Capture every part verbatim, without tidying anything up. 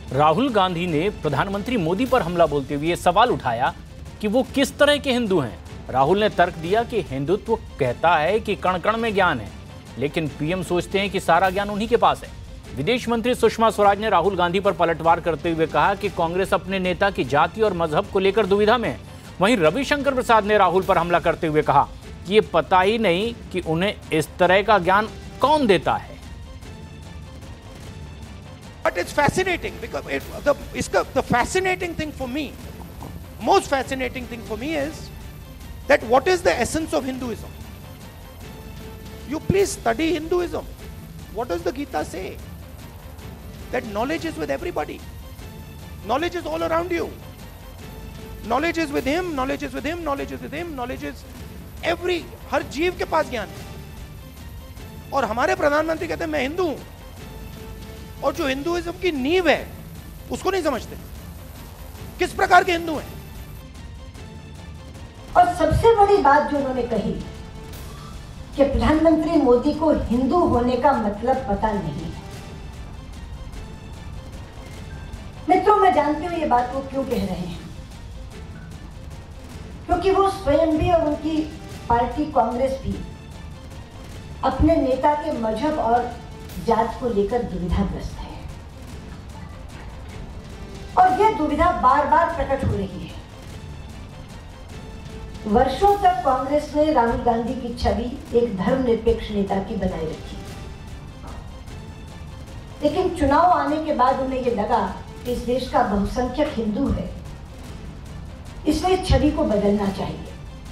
राहुल गांधी ने प्रधानमंत्री मोदी पर हमला बोलते हुए सवाल उठाया कि वो किस तरह के हिंदू हैं। राहुल ने तर्क दिया कि हिंदुत्व कहता है कि कण कण में ज्ञान है, लेकिन पीएम सोचते हैं कि सारा ज्ञान उन्हीं के पास है। विदेश मंत्री सुषमा स्वराज ने राहुल गांधी पर पलटवार करते हुए कहा कि कांग्रेस अपने नेता की जाति और मजहब को लेकर दुविधा में है। वहीं रविशंकर प्रसाद ने राहुल पर हमला करते हुए कहा कि ये पता ही नहीं कि उन्हें इस तरह का ज्ञान कौन देता है। But it's fascinating because it, the, the fascinating thing for me, most fascinating thing for me is that what is the essence of Hinduism? You please study Hinduism. What does the Gita say? That knowledge is with everybody. Knowledge is all around you. Knowledge is with him, knowledge is with him, knowledge is with him, knowledge is every, हर जीव के पास ज्ञान है। और हमारे प्रधानमंत्री कहते हैं मैं हिंदू हूं, और जो हिंदुइज्म की नींव है उसको नहीं समझते। किस प्रकार के हिंदू हैं? और सबसे बड़ी बात जो उन्होंने कही कि प्रधानमंत्री मोदी को हिंदू होने का मतलब पता नहीं है। मित्रों, मैं जानती हूं ये बात वो क्यों कह रहे हैं, क्योंकि वो स्वयं भी और उनकी पार्टी कांग्रेस भी अपने नेता के मजहब और जात को लेकर दुविधाग्रस्त है, और यह दुविधा बार बार प्रकट हो रही है। वर्षों तक कांग्रेस ने राहुल गांधी की छवि एक धर्मनिरपेक्ष नेता की बनाए रखी, लेकिन चुनाव आने के बाद उन्हें यह लगा कि इस देश का बहुसंख्यक हिंदू है, इसलिए इस छवि को बदलना चाहिए।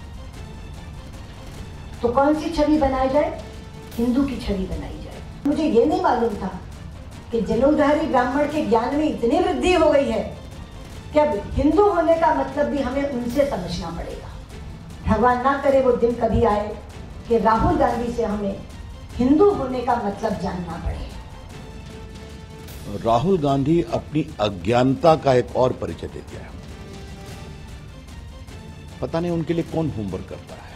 तो कौन सी छवि बनाई जाए? हिंदू की छवि बनाई जाए। मुझे ये नहीं मालूम था कि जनेऊधारी ब्राह्मण के ज्ञान में इतनी वृद्धि हो गई है कि अब हिंदू होने का मतलब भी हमें उनसे समझना पड़ेगा। भगवान ना करे वो दिन कभी आए कि राहुल गांधी से हमें हिंदू होने का मतलब जानना पड़े। राहुल गांधी अपनी अज्ञानता का एक और परिचय देते हैं। पता नहीं उनके लिए कौन होमवर्क करता है।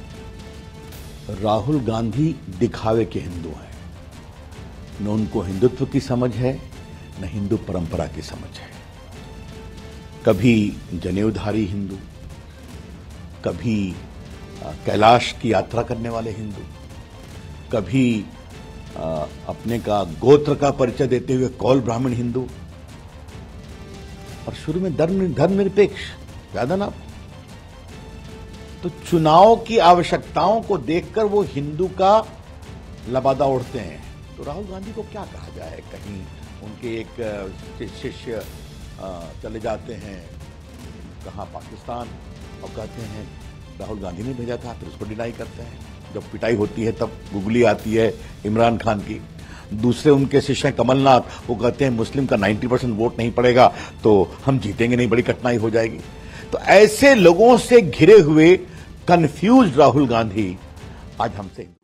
राहुल गांधी दिखावे के हिंदू हैं। न उनको हिंदुत्व की समझ है, न हिंदू परंपरा की समझ है। कभी जनेऊधारी हिंदू, कभी कैलाश की यात्रा करने वाले हिंदू, कभी अपने का गोत्र का परिचय देते हुए कौल ब्राह्मण हिंदू, और शुरू में धर्म धर्मनिरपेक्ष, याद है ना? तो चुनाव की आवश्यकताओं को देखकर वो हिंदू का लबादा उड़ते हैं। तो राहुल गांधी को क्या कहा जाए? कहीं उनके एक शिष्य चले जाते हैं कहाँ पाकिस्तान, और कहते हैं राहुल गांधी ने भेजा था, फिर उसको डिनाई करते हैं। जब पिटाई होती है तब गुगली आती है इमरान खान की। दूसरे उनके शिष्य कमलनाथ, वो कहते हैं मुस्लिम का नब्बे परसेंट वोट नहीं पड़ेगा तो हम जीतेंगे नहीं, बड़ी कठिनाई हो जाएगी। तो ऐसे लोगों से घिरे हुए कंफ्यूज राहुल गांधी आज हमसे